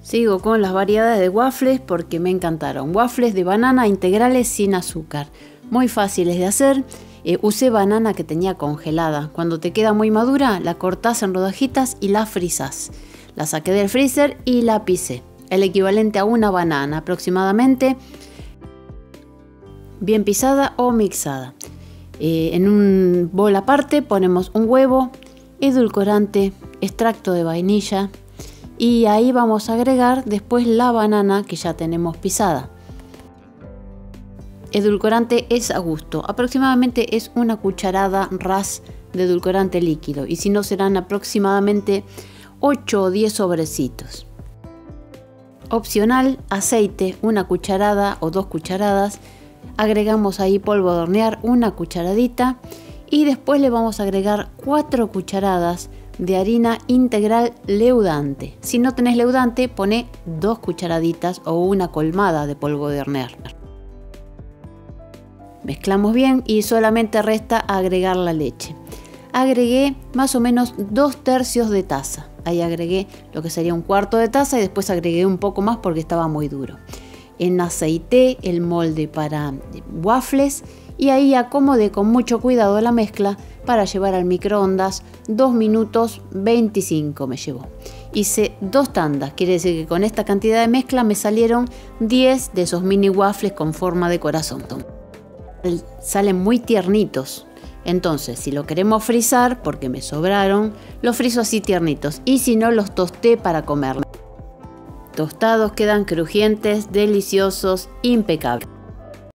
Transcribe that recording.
Sigo con las variedades de waffles porque me encantaron. Waffles de banana integrales sin azúcar. Muy fáciles de hacer. Usé banana que tenía congelada. Cuando te queda muy madura, la cortás en rodajitas y la frizás. La saqué del freezer y la pisé. El equivalente a una banana aproximadamente. Bien pisada o mixada. En un bol aparte ponemos un huevo, edulcorante, extracto de vainilla. Y ahí vamos a agregar después la banana que ya tenemos pisada. Edulcorante es a gusto, aproximadamente es una cucharada ras de edulcorante líquido y si no serán aproximadamente 8 o 10 sobrecitos. Opcional, aceite, una cucharada o 2 cucharadas, agregamos ahí polvo de hornear, una cucharadita y después le vamos a agregar 4 cucharadas de harina integral leudante. Si no tenés leudante, pone 2 cucharaditas o una colmada de polvo de hornear. Mezclamos bien y solamente resta agregar la leche. Agregué más o menos 2/3 de taza. Ahí agregué lo que sería 1/4 de taza y después agregué un poco más porque estaba muy duro. Aceité el molde para waffles y ahí acomodé con mucho cuidado la mezcla para llevar al microondas 2 minutos 25 me llevó. Hice 2 tandas, quiere decir que con esta cantidad de mezcla me salieron 10 de esos mini waffles con forma de corazón. Salen muy tiernitos, entonces si lo queremos frizar, porque me sobraron, los frizo así tiernitos y si no los tosté para comer. Tostados quedan crujientes, deliciosos, impecables.